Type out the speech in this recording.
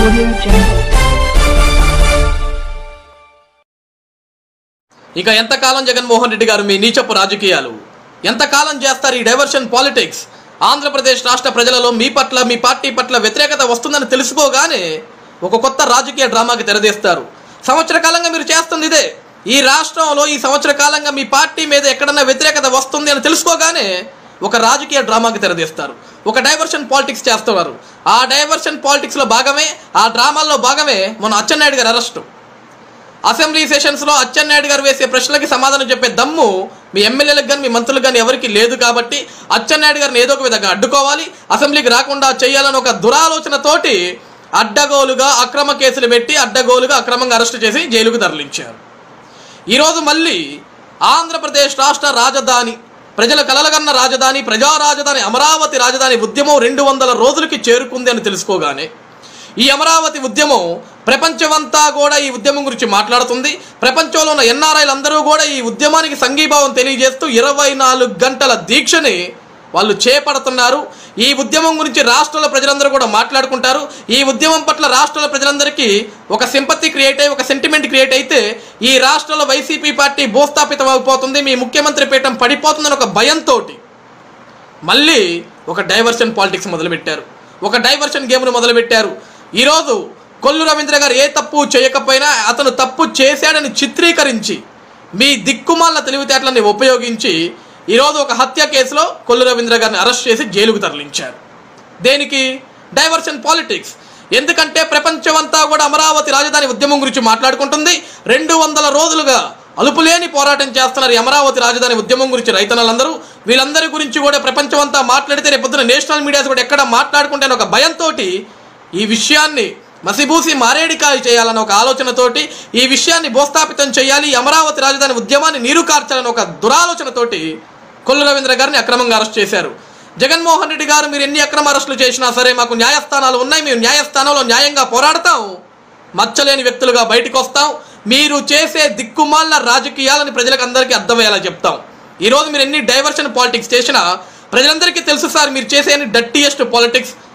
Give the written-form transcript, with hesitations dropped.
ఇక ఎంతకాలం జగన్మోహన్ రెడ్డి గారు మీ నీచపు రాజకీయాలు ఎంతకాలం చేస్తారు ఈ డైవర్షన్ పాలిటిక్స్? ఆంధ్రప్రదేశ్ రాష్ట్ర ప్రజలలో మీ పట్ల మీ పార్టీ పట్ల వ్యతిరేకత వస్తుందని తెలుసుకోగానే ఒక కొత్త రాజకీయ డ్రామాకి తెరదీస్తారు. సంవత్సర కాలంగా మీరు చేస్తుంది ఇదే. ఈ రాష్ట్రంలో ఈ సంవత్సర కాలంగా మీ పార్టీ మీద ఎక్కడన్నా వ్యతిరేకత వస్తుంది అని తెలుసుకోగానే ఒక రాజకీయ డ్రామాకి తెరదీస్తారు. ఒక డైవర్షన్ పాలిటిక్స్ చేస్తున్నారు. ఆ డైవర్షన్ పాలిటిక్స్లో భాగమే, ఆ డ్రామాల్లో భాగమే మన అచ్చెన్నాయుడు గారి అరెస్టు. అసెంబ్లీ సెషన్స్లో అచ్చెన్నాయుడు గారు వేసే ప్రశ్నలకి సమాధానం చెప్పే దమ్ము మీ ఎమ్మెల్యేలకు కానీ మీ మంత్రులకు కానీ ఎవరికి లేదు. కాబట్టి అచ్చెన్నాయుడు గారిని ఏదో ఒక విధంగా అడ్డుకోవాలి, అసెంబ్లీకి రాకుండా చేయాలని ఒక దురాలోచనతోటి అడ్డగోలుగా అక్రమ కేసులు పెట్టి అడ్డగోలుగా అక్రమంగా అరెస్టు చేసి జైలుకు తరలించారు. ఈరోజు మళ్ళీ ఆంధ్రప్రదేశ్ రాష్ట్ర రాజధాని, ప్రజల కలలగన్న రాజధాని, ప్రజా రాజధాని, అమరావతి రాజధాని ఉద్యమం 200 రోజులకి చేరుకుంది అని తెలుసుకోగానే ఈ అమరావతి ఉద్యమం ప్రపంచమంతా కూడా ఈ ఉద్యమం గురించి మాట్లాడుతుంది. ప్రపంచంలో ఉన్న ఎన్ఆర్ఐలు అందరూ కూడా ఈ ఉద్యమానికి సంఘీభావం తెలియజేస్తూ 24 గంటల దీక్షని వాళ్ళు చేపడుతున్నారు. ఈ ఉద్యమం గురించి రాష్ట్రాల ప్రజలందరూ కూడా మాట్లాడుకుంటారు. ఈ ఉద్యమం పట్ల రాష్ట్రాల ప్రజలందరికీ ఒక సింపతి క్రియేట్ అయ్యి, ఒక సెంటిమెంట్ క్రియేట్ అయితే ఈ రాష్ట్రంలో వైసీపీ పార్టీ భూస్థాపితం అయిపోతుంది, మీ ముఖ్యమంత్రి పీఠం పడిపోతుందని ఒక భయంతో మళ్ళీ ఒక డైవర్షన్ పాలిటిక్స్ మొదలుపెట్టారు. ఒక డైవర్షన్ గేమ్ను మొదలుపెట్టారు. ఈరోజు కొల్లు రవీంద్ర గారు ఏ తప్పు చేయకపోయినా అతను తప్పు చేశాడని చిత్రీకరించి మీ దిక్కుమాల తెలివితేటలని ఉపయోగించి ఈరోజు ఒక హత్య కేసులో కొల్లు రవీంద్ర గారిని అరెస్ట్ చేసి జైలుకు తరలించారు. దేనికి? Diversion politics. ఎందుకంటే ప్రపంచమంతా కూడా అమరావతి రాజధాని ఉద్యమం గురించి మాట్లాడుకుంటుంది. 200 రోజులుగా అలుపులేని పోరాటం చేస్తున్నారు ఈ అమరావతి రాజధాని ఉద్యమం గురించి రైతన్నలందరూ. వీళ్ళందరి గురించి కూడా ప్రపంచమంతా మాట్లాడితే రేపొద్దున నేషనల్ మీడియాస్ కూడా ఎక్కడ మాట్లాడుకుంటే ఒక భయంతో ఈ విషయాన్ని మసిబూసి మారేడికాయ చేయాలన్న ఒక ఆలోచనతోటి, ఈ విషయాన్ని భూస్థాపితం చేయాలి, అమరావతి రాజధాని ఉద్యమాన్ని నీరు కార్చాలని ఒక దురాలోచనతోటి కొల్లు రవీంద్ర గారిని అక్రమంగా అరెస్ట్ చేశారు. జగన్మోహన్ రెడ్డి గారు మీరు ఎన్ని అక్రమ అరెస్టులు చేసినా సరే మాకు న్యాయస్థానాలు ఉన్నాయి, మేము న్యాయస్థానంలో న్యాయంగా పోరాడతాం, మచ్చలేని వ్యక్తులుగా బయటకు వస్తాం, మీరు చేసే దిక్కుమాల రాజకీయాలని ప్రజలకు అందరికీ అర్థమయ్యేలా చెప్తాం. ఈరోజు మీరు ఎన్ని డైవర్షన్ పాలిటిక్స్ చేసినా ప్రజలందరికీ తెలుసు సార్, మీరు చేసే డర్టీయెస్ట్ పాలిటిక్స్